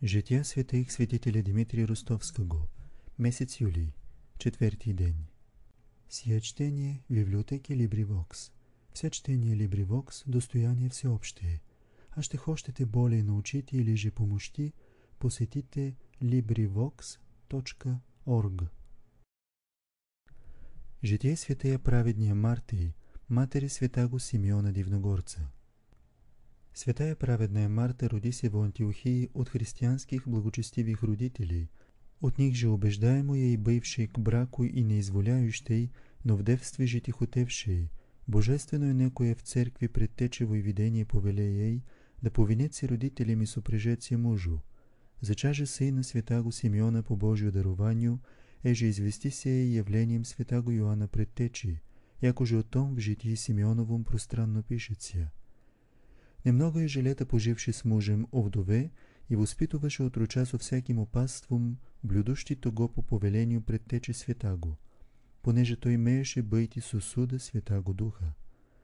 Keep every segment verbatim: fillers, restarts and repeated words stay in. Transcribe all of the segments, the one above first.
Жития светих светителя Димитрия Ростовского. Месец юли. Четвърти ден. Сия чтение в библиотеки LibriVox. Вся чтение LibriVox достояние всеобще. А ще хочете более научите или же помощи, посетите LibriVox точка орг. Житие святия праведния Мартии, матери святаго Симеона Дивногорца. Святая праведная Марта роди се в Антиохии от християнских благочестивих родителей. От них же убеждаемо ей бывшей к браку и неизволяющей, но в девстве же тихотевшей, божествено е некое в церкви предтечево и видение повеле ей, да повинет си родителями сопрежет си мужу. Зачаже сына святаго Симеона по Божию дарованию, еже извести се ей явлением святаго Йоанна предтечи, яко же о том в житии Симеоновом пространно пишется. Немного е желета поживши с мужем овдове и възпитуваше отруча со всяким опаством, блюдущи того по повелению предтече святаго, понеже той имееше бъйти со суда святаго духа.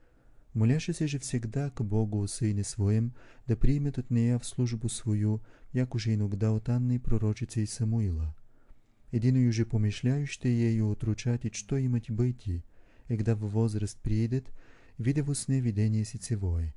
Моляше се же всегда к Богу о сыне своем, да приимет от нея в службу свою, яко же иногда от Анна и пророчица и Самуила. Единою же помишляюще ею отручати, что имать бъйти, егда в возраст приедет, видя во сне видение сицевое.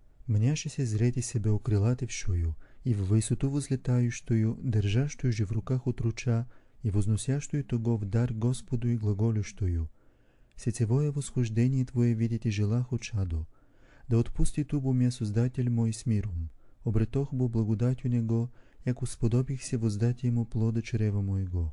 Мняше се зрети себе окрилатившую и в высоту возлетающую, держащую же в руках отруча и возносящую того в дар Господу и глаголющую. Сецевое восхождение Твое видите желаху чадо, да отпусти тубо мя Создатель мой с миром, обретох бо благодатью Него, яко сподобих се воздати Ему плода чрева моего.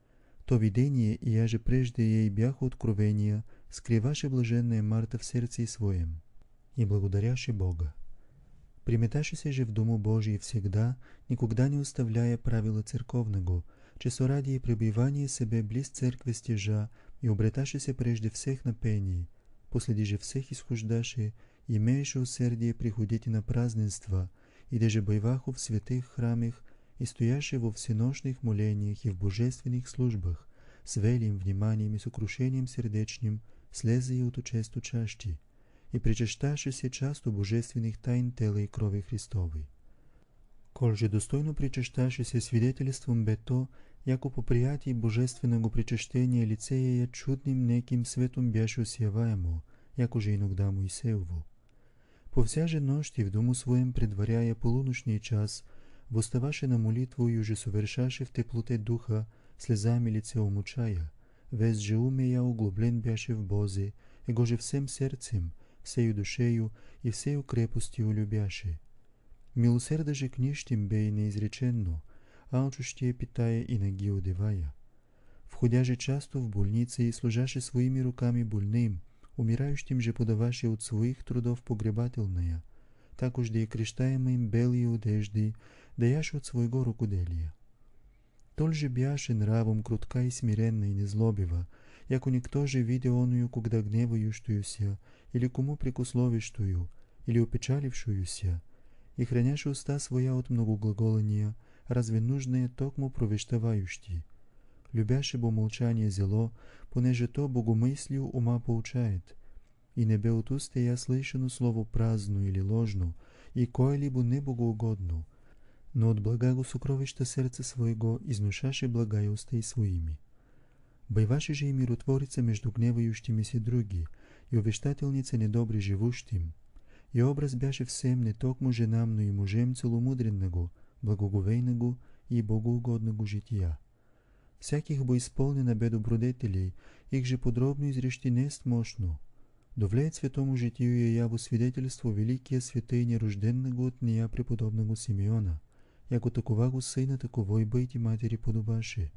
То видение и я же прежде ей бяха откровения, скриваше блаженная Марта в сердце своем и благодаряше Бога. Приметаше се же в Дому Божий всегда, никогда не оставляя правила церковного, че со ради и пребивание себе близ церкви стежа и обреташе се прежде всех на пение, последи же всех изхождаше, имееше усердие приходите на праздненства, и деже бываху в святых храмах и стояше во всенощных молениях и в божественных службах, с велим вниманием и сокрушением сердечным, слеза и от често чащи, и причащаше се часто божественных тайн тела и крови Христовой. Кол же достойно причащаше се свидетельством бе то, яко по приятие божественного причащения лице ея чудним неким светом бяше осяваемо, яко же иногда Моисеево. По вся же нощ и в дому своем предваряя полуночный час, восставаше на молитву и уже совершаше в теплоте духа, слезами лице омучая, вез же умея углублен бяше в Бозе, его же всем сердцем, всею душею и всею крепостью любяше. Милосерда же к нищим бе и неизреченно, алчущие питая и ноги одевая. Входя же часто в больницы и служаше своими руками больным, умирающим же подаваше от своих трудов погребателная, так уж да и крещаема им белые одежды, даяше от своего рукоделия. Толь же бяше нравом крутка и смиренна и незлобива, яко никто же видя оную, когда гневающуюся, или кому прикословищую, или опечалившуюся, и храняше уста своя от многоглаголания, разве нужное токмо провещавающи. Любяше бо молчание зело, понеже то богомыслию ума поучает, и не бе от уста я слышано слово празно или ложно, и кое-либо небогоугодно, но от благаго сокровища сердца своего изнушаше благая уста и своими. Бываше же и миротворица между гневающими се други, и увещательница недобре живущим, и образ бяше всем не токмо женам, но и мужем целомудренного, благоговейного и богоугодного жития. Всяких бо изпълнена бе добродетелей, их же подробно изрещи нест мощно. Довлеет святому житию и яво свидетельство великия святей нерожденного от нея преподобного Симеона, яко такова го сына таково и бъйти матери подобаше.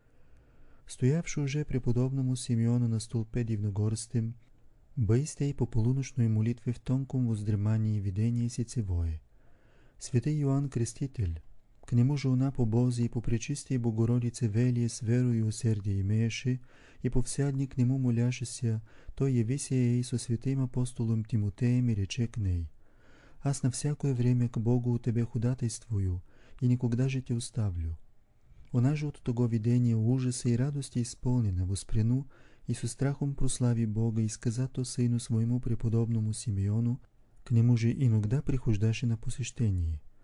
Стоявши уже преподобному Симеону на столпе дивногорстем, бъйсте и по полуночной молитве в тонком воздремании и видение сицевое. Святый Йоанн Креститель, к нему же она по Бозе и по Пречистой Богородице велие с верою и усердие имееше, и повсядни к нему моляшеся, той явися ей со святым апостолом Тимотеем и рече к ней: «Аз на всякое время к Богу у тебе ходатайствую, и никогда же те оставлю». Она же от того видения ужаса и радости исполнена воспряну и со страхом прослави Бога и сказа то сыну своему преподобному Симеону, к нему же иногда прихождаше на посещение: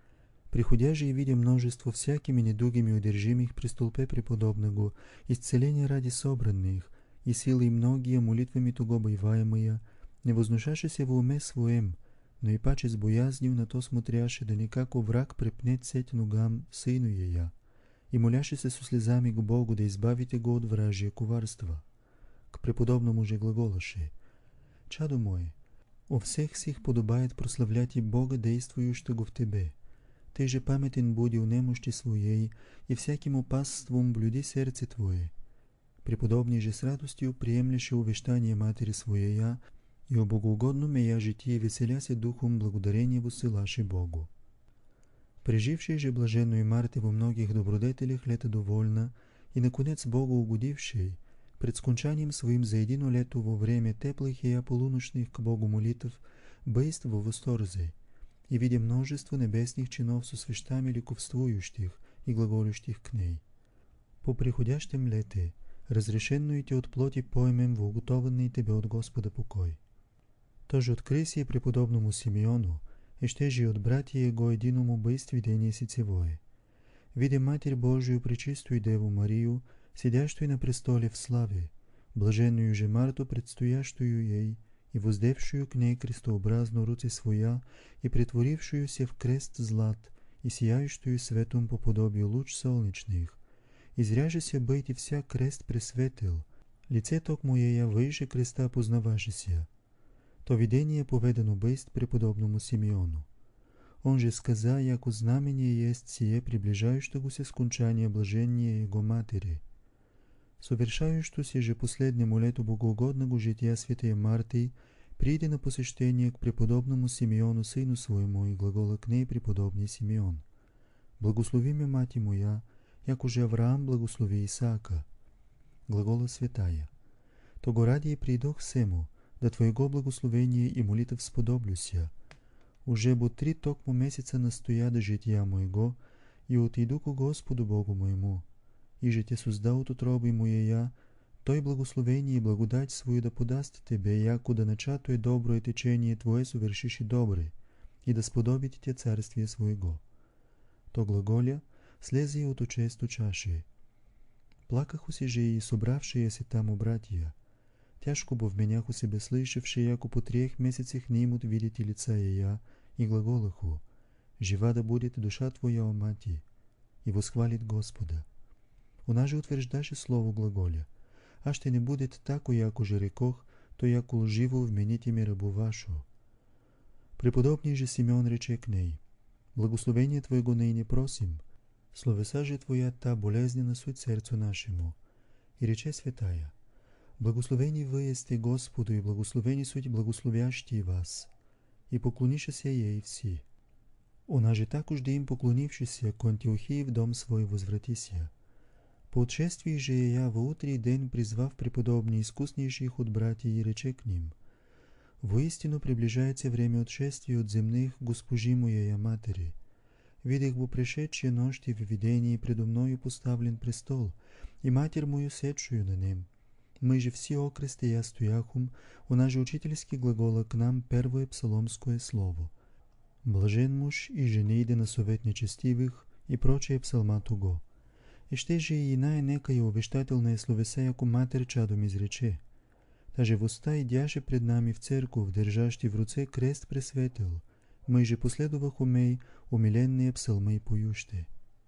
Приходя же и видя множество всякими недугими удержимых при столпе преподобного, исцеление ради собранных, и силой многие молитвами туго бываемые, не вознушаше се во уме своем, но и паче с боязнью на то смотряше, да никако враг препнет сеть ногам сыну ея, и моляше се со слезами к Богу да избавите го от вражие коварства. К преподобному же глаголаше: «Чадо мое, о всех сих подобает прославлять и Бога, действующего в тебе. Ты же паметен буди у немощи своей, и всяким опасством блюди сердце твое». Преподобный же с радостью приемлеше увещание матери своея, и о богоугодном ея житие веселя се духом благодарение воссылаше Богу. Преживший же блаженную Марте во многих добродетелях лета довольна, и наконец Богу угодивший, пред скончанием своим за едино лето во время теплых ея полуночных к Богу молитв, бейст во восторзе, и видя множество небесных чинов со свещами ликовствующих и глаголющих к ней. По приходящем лете, разрешенную от плоти поймем в уготованный тебе от Господа покой. Тоже открыси преподобному Симеону, и щеже от братья его единому бысть видение сицевое. Видя Матерь Божию пречистую Деву Марию, сидящую на престоле в славе, блаженную же Марту, предстоящую ей, и воздевшую к ней крестообразно руцы своя, и претворившуюся в крест злат, и сияющую светом по подобию луч солнечных, изряже се быть и вся крест пресветил, лице токмо ея выше креста познавашеся. То видение поведено бысть преподобному Симеону. Он же сказа, яко знамение есть сие приближающего се скончания блажения его матери. Совершающую же последнему лету богоугодного жития святая Марты, приде на посещение к преподобному Симеону, сыну своему, и глагола к ней преподобный Симеон: «Благослови ме, мати моя, яко же Авраам благослови Исаака». Глагола святая: «Того ради и придох сему, да Твоего благословения и молитв сподоблюся. Уже бо три токмо месяца настоя до жития моего, и отиду ко Господу Богу моему, и же те создал от утроби моея, Той благословение и благодать свою да подаст Тебе, яко да начатое доброе течение Твое совершиши добре, и да сподобите Те царствие Своего». То глаголя слезе от очесто чаше. Плакаху се же и собравшие се тамо братья. Тяжко бо вменяху себе слышавши, яко по трех месяцах не имут видите лица ея, и глаголаху: «Жива да будет душа Твоя, о мати», и восхвалит Господа. Она же утверждаше слово глаголя: «А ще не будет тако, яко же рекох, то яко лживо вмените ми рабу вашу». Преподобный же Симеон рече к ней: «Благословение Твоего ныне просим, словеса же Твоя та болезнена суть сердцу нашему». И рече святая: «Благословени вы есте Господу, и благословени суть благословящие вас». И поклонише се ей все. Она же також да им поклонившися, к Антиохии в дом свой возвратися. По отшествии же я во утрий день призвав преподобный искуснейших от братьев и рече к ним: «Воистину приближается время отшествия от земных госпожи моей матери. Видях во прешедшие нощи в видении предо мною поставлен престол, и матерь мою сечую на нем. Мы же все окресте я стояхум, она же учительский глагола к нам первое псаломское слово. Блажен муж и женейде на совет нечестивых, и прочее псалма туго. И ще же и иная некая увещательная словеса, яко матер чадом изрече. Даже в уста идяше пред нами в церковь, держащий в руце крест пресветил. Мы же последовах умей умиленные псалмы поющте».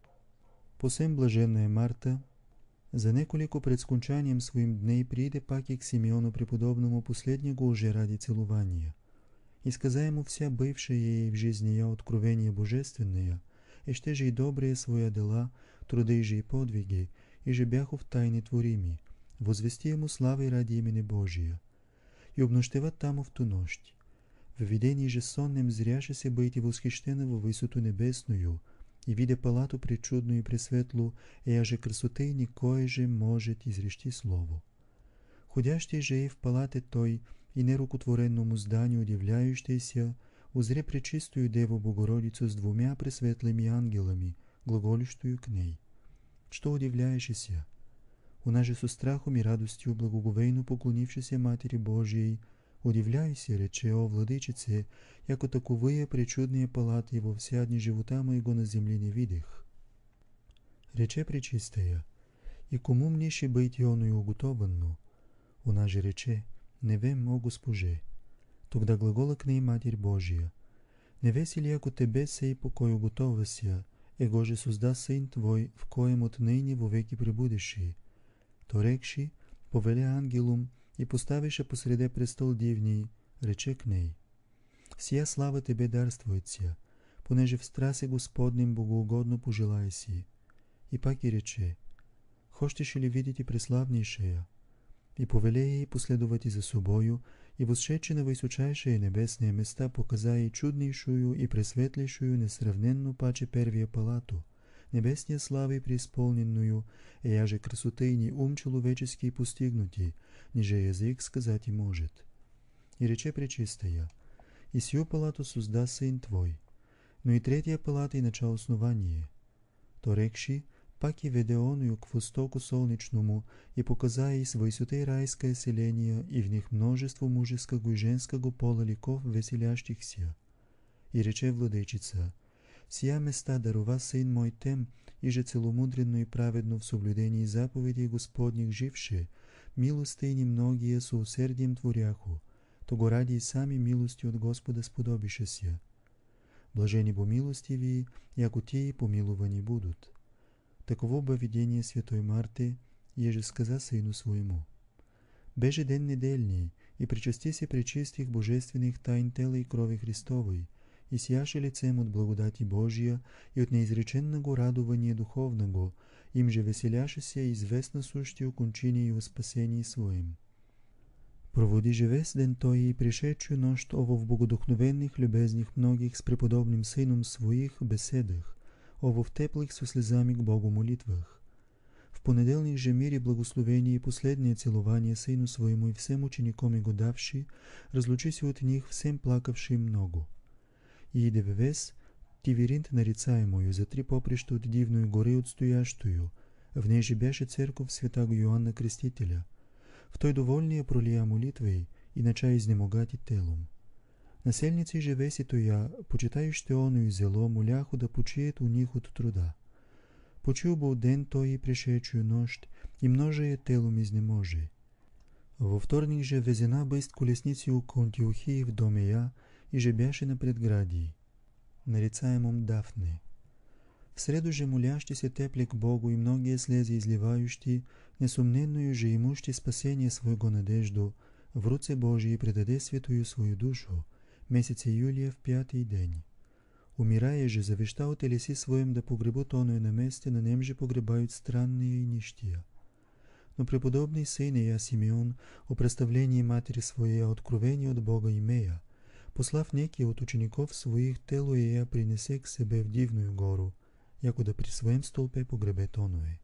Посем блаженная Марта за неколико пред скончанием своим дней приде пак и к Симеону преподобному последнего уже ради целования. И сказа ему вся бывшая ей в жизни я откровения божественные, и ще же и добрые своя дела, труды же и подвиги, и же бяху в тайне творими, возвести ему славы ради имени Божия. И обнощева тамо в ту нощь. В видении же сонным зряше се быть и восхищена во высоту небесную, и видя палату пречудную и пресветлу, ея же красоты никое же может изречти слово. Ходящий же и в палате той, и нерукотворенному зданию удивляющийся, узре пречистую Деву Богородицу с двумя пресветлыми ангелами, глаголющую к ней: «Что удивляешься?» Она же со страхом и радостью благоговейно поклонившися Матери Божией, Удивляй се, рече, о владичице, яко таковия пречудния палат и во вся дни живота моего на земли не видех. Рече пречистая, и кому мне ще быть оно и уготовано? Она же рече, не вем, о Госпоже. Тогда глагола к ней Матерь Божия, не веси ли, ако тебе сей покой уготовася, его же созда Сын Твой, в коем от ныне вовеки пребудеши. То рекши, повеля ангелум и поставише посреде престол дивний, рече к ней, сия слава тебе дарствуется, понеже в страсе Господним богоугодно пожелай си. И пак и рече, хочеш ли видите преславнейшая? И повеле ей последовати за собою, и восшедши на высочайшие небесные места показа ей чуднейшую и пресветлейшую несравненно паче первия палату, небесния славы преисполненную, и я же красоты ни ум человеческий постигнути, ниже язык сказать и может. И рече пречистая, и сию палату созда Сын Твой, но и третья палата и начало основание. То рекши, пак и веде оную к востоку солнечному и показа ей с высоты райское селение и в них множество мужеского и женского пола ликов веселящихся. И рече владычица, сия места дарова Сын мой тем, и же целомудренно и праведно в соблюдении заповедей Господних живше, милостей немногие со усердием творяху, того ради и сами милости от Господа сподобишеся. Блажени бо милостивии, яко тии помилувани будут. Таково бе видение святой Марти, еже сказа сыну своему. Беже ден недельний, и причасти се пречистих божественных тайн тела и крови Христовой, и сияше лицем от благодати Божия и от неизреченного радования духовного, им же веселяше се известно сущи кончине и во спасении своим. Проводи же весь ден той и пришедшую нощ ово в богодухновенных, любезных многих с преподобным сыном своих беседах, ово в теплых со слезами к Богу молитвах. В понеделник же мир и благословение и последнее целование сыну своему и всем ученикам его давши, разлучи се от них всем плакавши много. И иде вес Тиверинт нарицаемую за три поприща от дивную горы отстоящую, в ней же беше церковь святаго Йоанна Крестителя. В той довольния пролия молитвой и нача изнемогати телом. Насельници же веси тоя, почитающите оно и зело, моляху да почиет у них от труда. Почил бо ден той и пришедшую нощ, и множее телом изнеможи. Во вторник же везена бест колесници у Антиохии в доме я, и же бяше на предградии, нарицаемом Дафне. В среду же молящи се тепли к Богу и многие слези изливающи, несомненную же имущи спасение своего надежду, в руце Божии предаде святую свою душу, месяце Юлия в пятый день. Умирая же, завещал телеси своим да погребут оную на месте, на нем же погребают странные и нищия. Но преподобный сын я Симеон, о представлении матери своей откровение от Бога имея, послав некий от учеников своих тело ея принесе к себе в дивную гору, яко да при своем столпе погребет оное.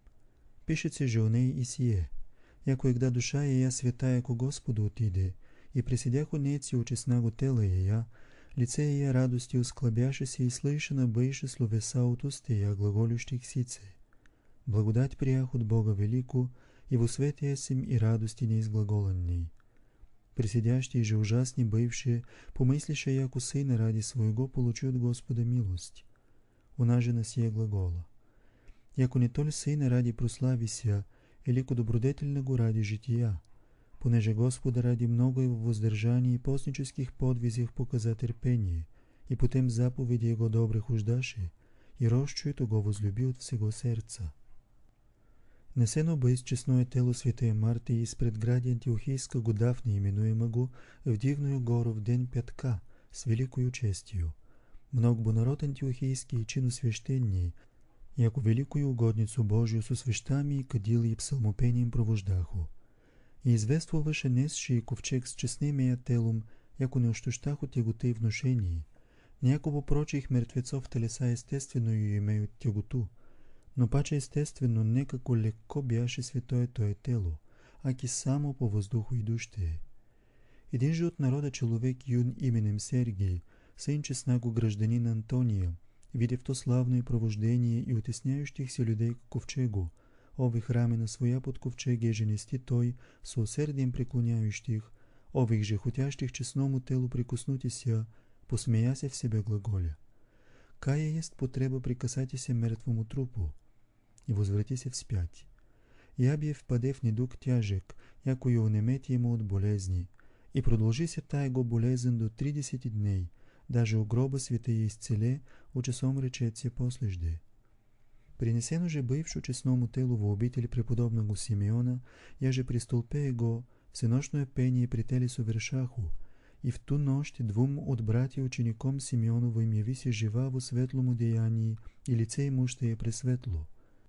Пишет се же о ней и сие, яко егда душа ея святая ко Господу отиде, и присидях у нейци очиснаго тела ея, лице ея радости усклабяше се и слышано бейше словеса от уст ея глаголющих сице. Благодать приях от Бога велику, и во свете есим и радости неизглаголанней. Присидящий же ужасни бывшие, помыслише, яко сына ради своего получи от Господа милость. Она же на сие глагола. Яко не толь сына ради прославися, елико добродетельного ради жития, понеже Господа ради много его воздержаний и постнических подвизях показа терпение, и потем заповеди его добрых уждаше, и рощует го возлюби от всего сердца. Несено бейс честное тело святая Марти из предгради Антиохийского Дафни именуемого в дивную гору в день пятка с великою честью. Много бо народ антиохийский чину священней, яко великую угодницу Божию со свещами и кадили и псалмопением провождаху. И извествуваше несши и ковчег с честнемия телом, яко не ощущах от тяготы и вношении. Няколко прочих мертвецов телеса естествено и имеют тяготу, но паче естествено не како лекко бяше святое тое тело, аки само по въздуху идуще. Един же от народа човек юн именем Сергий, сын честнаго гражданин Антония, видев то славно и провождение и утесняющих се людей к ковчегу, ови храме на своя под ковчеге женести той, со усердием преклоняющих, Ових же хотящих честному телу прикоснути ся, посмея се в себе глаголя: кая есть потреба прикасати се мертвому трупу? И возврати се вспять. И Абия впаде в недуг тяжек, яко и онемети ему от болезни, и продължи се тая го болезен до тридесет дней, даже у гроба света я изцеле, очесом речеция послежде. Принесено же бывшо честному телу во обитель преподобного Симеона, я же при столпе го всенощное пение претели совершаху, и в ту нощ двум от братя учеником Симеоново им яви се жива во светлому деянии, и лице ему ще е пресветло.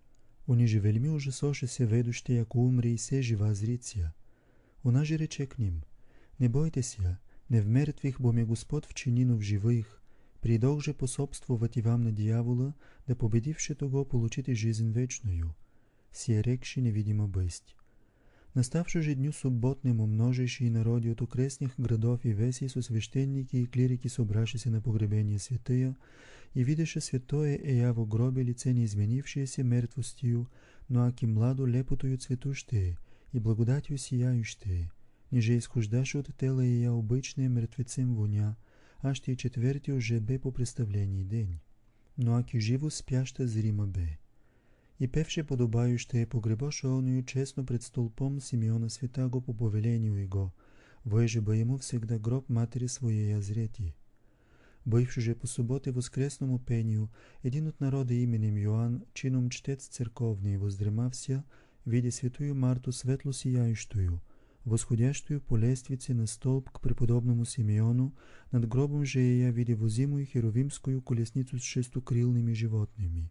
Они же вельми ужасоше се ведоще, ако умре и се жива зриция. Она же рече к ним: не бойте ся, не в мертвих, бо ме Господ вчинину в живых, придох же пособствовати вам на дьявола, да победивше того получите жизнь вечную. Сие рекши невидима бъсть. Наставшо же дню субботнему множеше и народи от окрестних градов и веси со свещеники и клирики собраше се на погребение святая, и видеше святое ея во гробе лице не изменившее се мертвостью, но аки младо лепотою цветуще и благодатью сияюще, ниже изхождаше от тела ея обичное мертвецем воня, а ще и четверти уже бе по представлении день. Но аки живо спяща зрима бе. И певше подобающе погребоше оною честно пред столпом Симеона Святаго по повелению его, воеже ба ему всегда гроб матери своея зрети. Бывши же по субботе воскресному пению, един от народа именем Йоанн, чином чтец церковный, воздремався, видя святую Марту светло сияющую, восходящую по лествице на столб к преподобному Симеону, над гробом же ея видя возимую херовимскую колесницу с шестокрилными животными.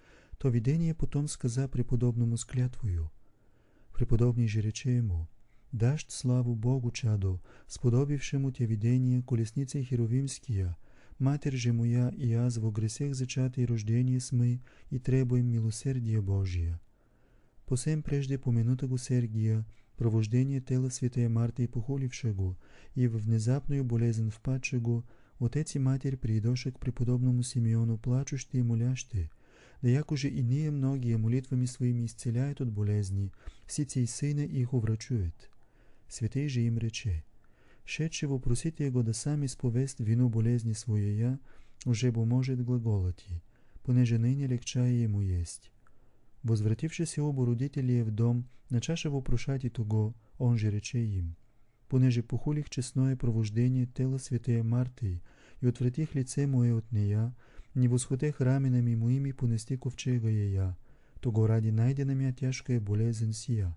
То видение потом сказа преподобному с клятвою. Преподобный же рече ему: дашь славу Богу, чадо, сподобившему те видение колесницы херовимския, Матерь же моя и аз во гресех зачатый рождение сме и требуем милосердия Божия. Посем прежде помянута го Сергия, провождение тела святая Марта и похуливша го, и в внезапную болезнь впадша го, отец и матерь придоша к преподобному Симеону плачущи и молящи, да яко же и ние многие молитвами своими исцеляют от болезни, сице и сына их уврачует. Святей же им рече: шедше вопросите го да сам изповест вину болезни своея, уже бо может глаголати, понеже ныне легчае ему есть. Возвративши се обо родителие в дом, начаше вопрошати того, он же рече им: понеже похулих честное провождение тела святая Марты и отвратих лице мое от нея, не восходех раменами моими понести ковчега ея, того ради найдена мя тяжкая болезнь сия.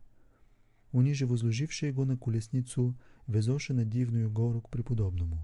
Они же, возложивши го на колесницу, везоше на дивную гору к преподобному.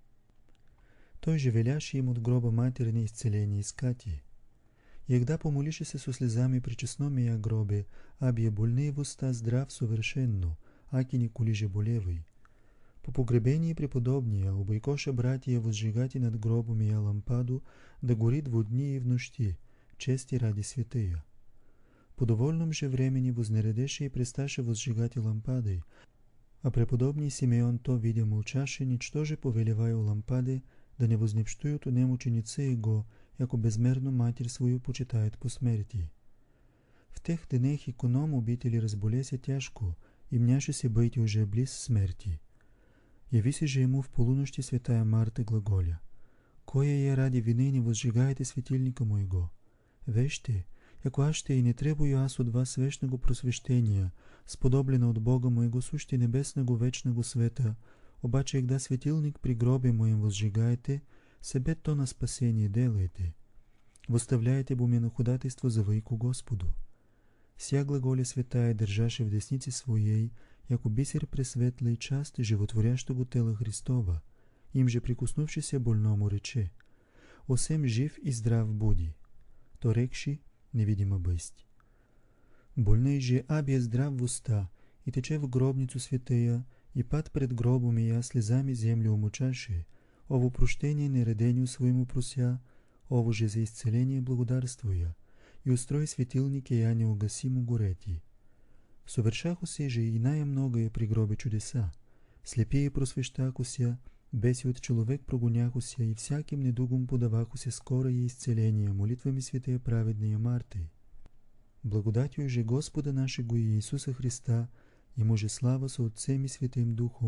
Той же веляше им от гроба матерни исцеление искати. Егда помолише се со слезами при честномия гробе, абие больный в уста здрав совершенно, аки николи же болевый. По погребении преподобния обойкоша братия возжигати над гробом я лампаду, да горит во дни и в нощи, чести ради святыя. По довольном же времени вознередеше и престаше возжигати лампады, а преподобний Симеон то видя молчаше, ничто же повелеваю лампаде, да не вознепштуют у нем ученицы его, яко безмерно матерь свою почитают по смерти. В тех денех иконом обители разболесе тяжко, и мняше се быть уже близ смерти. Яви се же ему в полунощи святая Марта глаголя: кое я ради вины не возжигаете светильника моего? Вежте, яко аз ще и не требую аз от вас вечного просвещения, сподоблено от Бога моего сущи небесного вечного света, обаче егда светилник при гробе моем возжигаете, себе то на спасение делаете. Восставляете бо ме на ходатайство за вейку Господу. Ся глаголя святая държаше в десници своей, яко бисер пресветла и част животворящого тела Христова, им же прикоснувши се больному рече: осем жив и здрав буди. То рекши невидима бъсть. Больной же абия здрав в уста и тече в гробницу святая, и пад пред гробом и я слезами землю умочаше, ово прощение нередению своему прося, ово же за исцеление благодарствуя, и устрой светилник я неугасимо горети. Совершаху се же и най-многое при гробе чудеса, слепие просвещаку ся, беси от человек прогоняху ся и всяким недугом подаваху се скорое исцеление молитвами святая праведная Марты. Благодатью же Господа нашего Иисуса Христа, Ему же слава со Отцем и Святым Духом,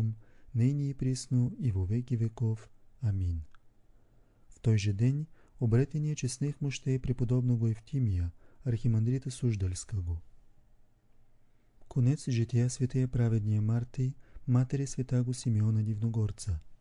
нейни и присно и во веки веков. Амин. В той же ден обретения честних мощей преподобного Евтимия, архимандрита Суждальского. Конец жития святия праведния Мартий, матери святаго Симеона Дивногорца.